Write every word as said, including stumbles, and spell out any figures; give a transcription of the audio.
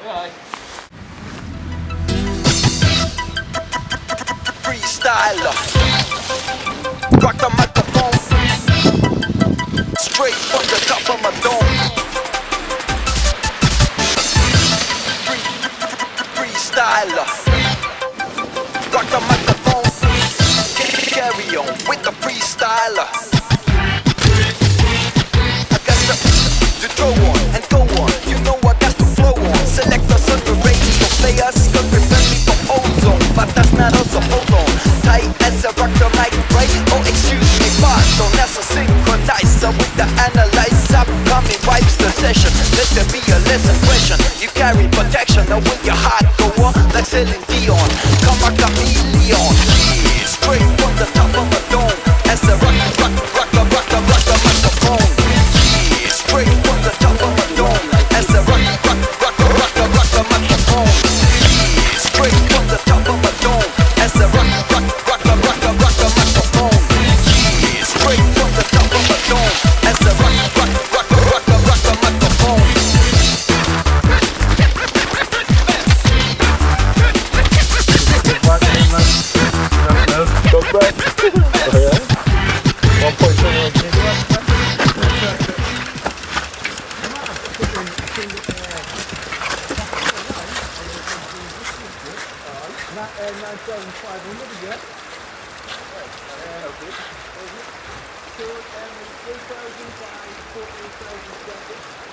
Bye. Freestyler, rock the microphone, straight from the top of my dome. Free, freestyler, rock the microphone, carry on with the freestyler. I got to, to throw on and go on, you know I got to flow on. Select us on the radio players, cause prevent me from ozone, but that's not also hold on. Tight as a rock the mic, right? Oh, excuse me, pardon, that's a synchronizer with the analyzer. Upcoming wipes the session. Let there be a lesson question. You carry protection, now will your heart go on like Celine Dion? Come a chameleon, yeah, straight from the top of a dome. As a rock, rock, rock, rock, rock, rock the microphone. Yeah, straight from the top of a dome. As a rock, rock, rock, rock, rock, rock the microphone. Yeah, straight from the top of a dome. As a rock, rock, rock, rock, rock, rock the microphone. Yeah, straight from the top of a dome. As a rock, rock, rock, rock, rock, rock the microphone. nine thousand five hundred again. So, and eight thousand by fourteen thousand.